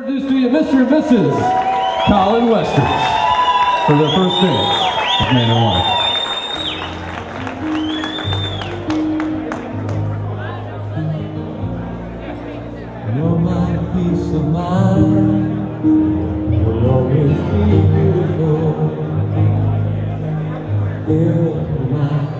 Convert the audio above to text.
Introduce to you Mr. and Mrs. Colin Western for their first dance of man and wife. You're my peace of mind. You'll always be beautiful. You're my